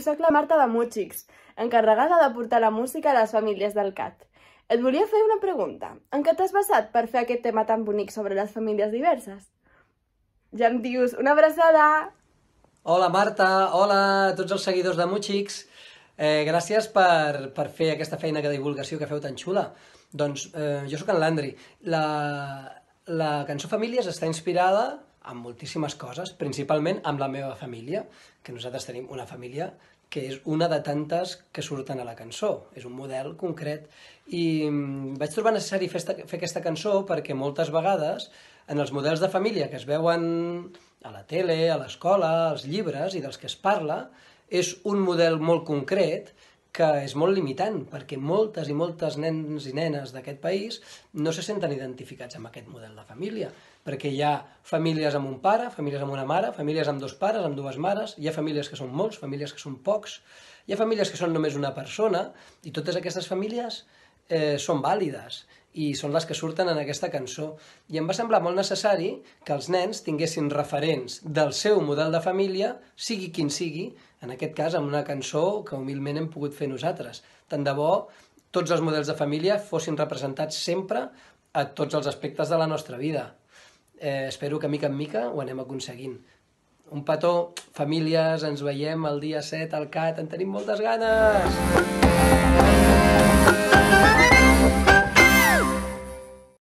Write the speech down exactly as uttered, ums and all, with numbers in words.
sóc la Marta de Músics, encarregada de portar la música a les famílies del C A T. Et volia fer una pregunta. En què t'has basat per fer aquest tema tan bonic sobre les famílies diverses? Ja em dius, una abraçada! Hola Marta, hola a tots els seguidors de Músics. Eh, gràcies per, per fer aquesta feina de divulgació que feu tan xula. Doncs eh, jo sóc en Landry. La, la cançó Famílies està inspirada en moltíssimes coses, principalment amb la meva família, que nosaltres tenim una família que és una de tantes que surten a la cançó, és un model concret. I vaig trobar necessari fer, esta, fer aquesta cançó perquè moltes vegades en els models de família que es veuen a la tele, a l'escola, als llibres i dels que es parla, és un model molt concret que és molt limitant, perquè moltes i moltes nens i nenes d'aquest país no se senten identificats amb aquest model de família, perquè hi ha famílies amb un pare, famílies amb una mare, famílies amb dos pares, amb dues mares, hi ha famílies que són molts, famílies que són pocs, hi ha famílies que són només una persona, i totes aquestes famílies eh, són vàlides, i són les que surten en aquesta cançó. I em va semblar molt necessari que els nens tinguessin referents del seu model de família, sigui quin sigui, en aquest cas amb una cançó que humilment hem pogut fer nosaltres. Tant de bo tots els models de família fossin representats sempre a tots els aspectes de la nostra vida. Eh, espero que mica en mica ho anem aconseguint. Un petó, famílies, ens veiem el dia set al C A T, en tenim moltes ganes!